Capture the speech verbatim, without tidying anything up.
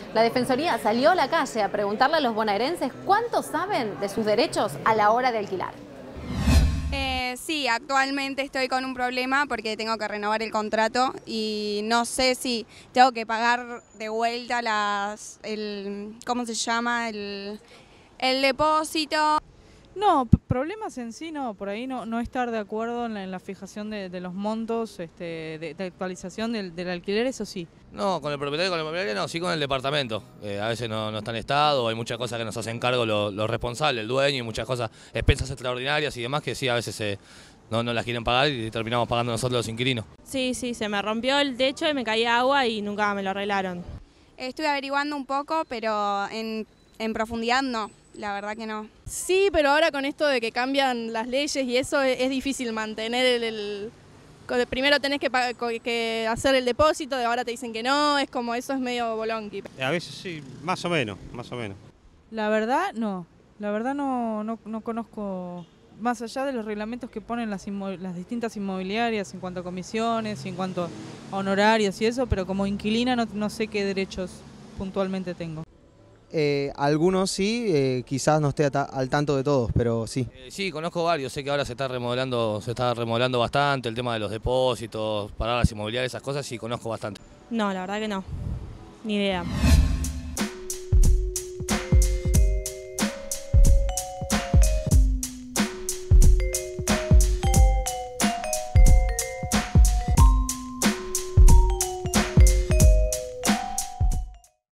La Defensoría salió a la calle a preguntarle a los bonaerenses cuánto saben de sus derechos a la hora de alquilar. Eh, sí, actualmente estoy con un problema porque tengo que renovar el contrato y no sé si tengo que pagar de vuelta las, el, ¿cómo se llama? El, el depósito. No, problemas en sí no, por ahí no, no estar de acuerdo en la, en la fijación de, de los montos, este, de, de actualización del, del alquiler, eso sí. No, con el propietario, con el propietario no, sí con el departamento. Eh, a veces no, no está en estado, hay muchas cosas que nos hacen cargo los, los responsables, el dueño, y muchas cosas, expensas extraordinarias y demás que sí, a veces eh, no, no las quieren pagar y terminamos pagando nosotros los inquilinos. Sí, sí, se me rompió el techo y me caía agua y nunca me lo arreglaron. Estuve averiguando un poco, pero en, en profundidad no, la verdad que no. Sí, pero ahora con esto de que cambian las leyes y eso es, es difícil mantener el... el primero tenés que, que hacer el depósito, de ahora te dicen que no, es como eso es medio bolonqui. A veces sí, más o menos, más o menos. La verdad, no. La verdad no, no, no conozco, más allá de los reglamentos que ponen las, las distintas inmobiliarias en cuanto a comisiones, en cuanto a honorarios y eso, pero como inquilina no, no sé qué derechos puntualmente tengo. Eh, algunos sí, eh, quizás no esté al tanto de todos, pero sí. Eh, sí, conozco varios, sé que ahora se está remodelando, se está remodelando bastante, el tema de los depósitos, paradas inmobiliarias, esas cosas, sí, conozco bastante. No, la verdad que no, ni idea.